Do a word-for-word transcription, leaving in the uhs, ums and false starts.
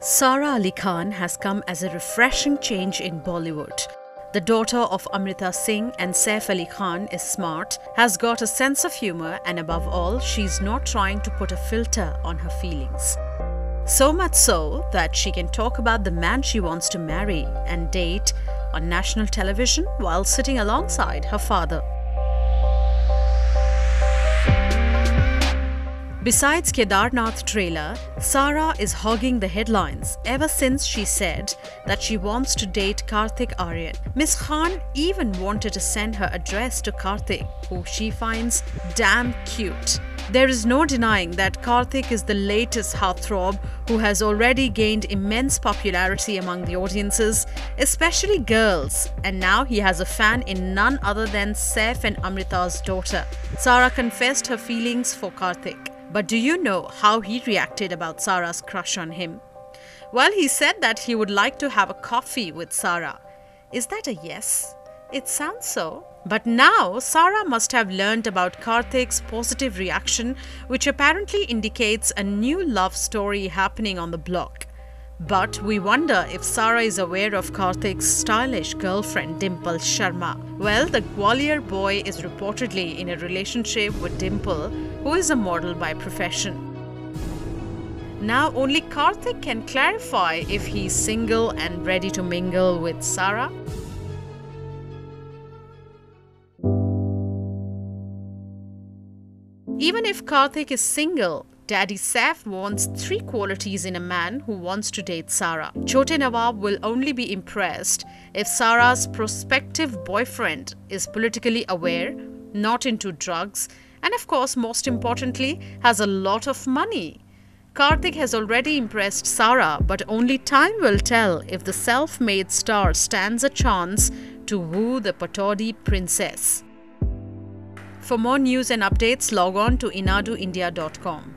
Sara Ali Khan has come as a refreshing change in Bollywood. The daughter of Amrita Singh and Saif Ali Khan is smart, has got a sense of humor, and above all, she's not trying to put a filter on her feelings. So much so that she can talk about the man she wants to marry and date on national television while sitting alongside her father. Besides Kedarnath trailer, Sara is hogging the headlines ever since she said that she wants to date Kartik Aryan. Miss Khan even wanted to send her address to Kartik, who she finds damn cute. There is no denying that Kartik is the latest heartthrob who has already gained immense popularity among the audiences, especially girls, and now he has a fan in none other than Saif and Amrita's daughter. Sara confessed her feelings for Kartik. But do you know how he reacted about Sara's crush on him? Well, he said that he would like to have a coffee with Sara. Is that a yes? It sounds so. But now, Sara must have learned about Kartik's positive reaction, which apparently indicates a new love story happening on the block. But we wonder if Sara is aware of Kartik's stylish girlfriend Dimple Sharma. Well, the Gwalior boy is reportedly in a relationship with Dimple, who is a model by profession. Now only Kartik can clarify if he's single and ready to mingle with Sara. Even if Kartik is single, Daddy Saif wants three qualities in a man who wants to date Sara. Chote Nawab will only be impressed if Sara's prospective boyfriend is politically aware, not into drugs, and of course, most importantly, has a lot of money. Kartik has already impressed Sara, but only time will tell if the self-made star stands a chance to woo the Patodi princess. For more news and updates, log on to inadu india dot com.